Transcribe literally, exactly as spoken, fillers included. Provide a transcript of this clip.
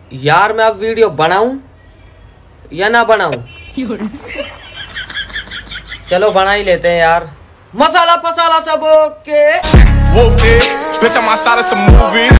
यार मैं अब वीडियो बनाऊं या ना बनाऊं? चलो बना ही लेते हैं यार। मसाला पसाला सब ओके।